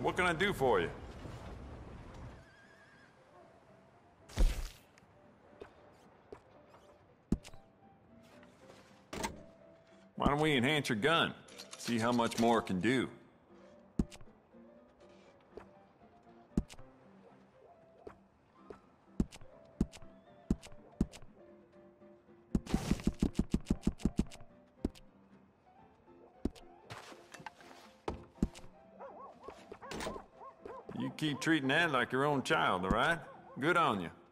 What can I do for you? Why don't we enhance your gun? See how much more it can do. You keep treating that like your own child, all right? Good on you.